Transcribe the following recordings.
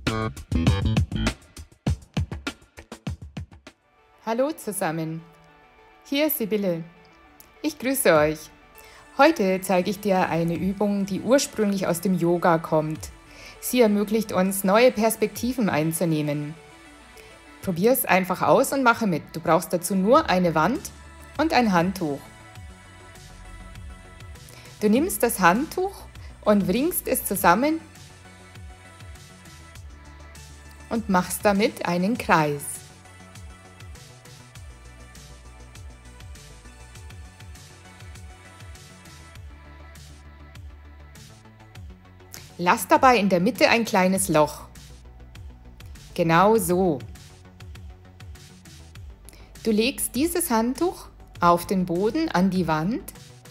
Hallo zusammen, hier ist Sibylle. Ich grüße euch. Heute zeige ich dir eine Übung, die ursprünglich aus dem Yoga kommt. Sie ermöglicht uns, neue Perspektiven einzunehmen. Probier es einfach aus und mache mit. Du brauchst dazu nur eine Wand und ein Handtuch. Du nimmst das Handtuch und wringst es zusammen und machst damit einen Kreis. Lass dabei in der Mitte ein kleines Loch. Genau so. Du legst dieses Handtuch auf den Boden an die Wand .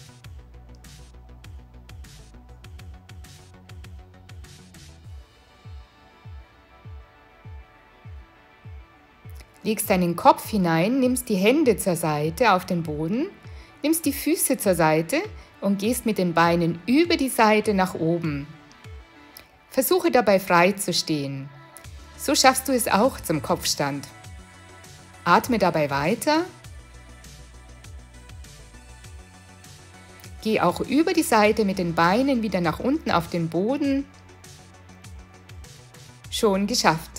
Legst deinen Kopf hinein, nimmst die Hände zur Seite auf den Boden, nimmst die Füße zur Seite und gehst mit den Beinen über die Seite nach oben. Versuche dabei frei zu stehen. So schaffst du es auch zum Kopfstand. Atme dabei weiter. Geh auch über die Seite mit den Beinen wieder nach unten auf den Boden. Schon geschafft.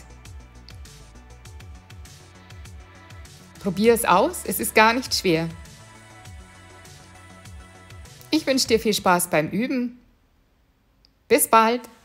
Probier es aus, es ist gar nicht schwer. Ich wünsche dir viel Spaß beim Üben. Bis bald!